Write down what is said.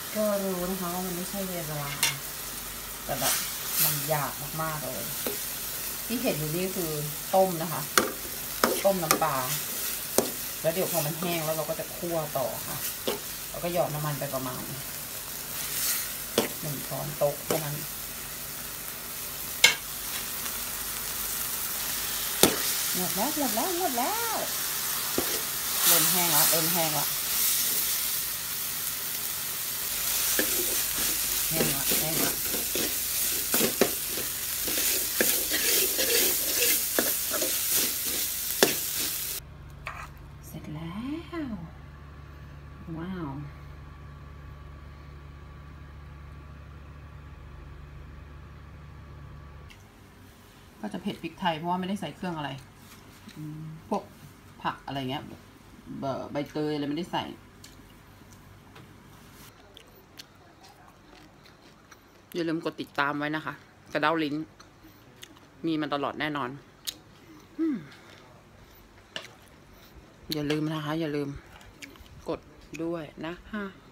ก็รู้นะคะว่ามันไม่ใช่เวลาแต่แบบมันยากมากๆเลยที่เห็นอยู่นี่คือต้มนะคะต้มน้ำปลาแล้วเดี๋ยวพอมันแห้งแล้วเราก็จะคั่วต่อค่ะแล้วก็หยอดน้ำมันไปประมาณ1 ช้อนโต๊ะแค่นั้นหมดแล้วเริ่มแห้งแล้วเสร็จแล้วว้าวก็จะเผ็ดพริกไทยเพราะว่าไม่ได้ใส่เครื่องอะไรพวกผักอะไรเงี้ยใบเตยอะไรไม่ได้ใส่อย่าลืมกดติดตามไว้นะคะกระเด้าลิ้นมีมันตลอดแน่นอนอย่าลืมนะคะอย่าลืมกดด้วยนะคะ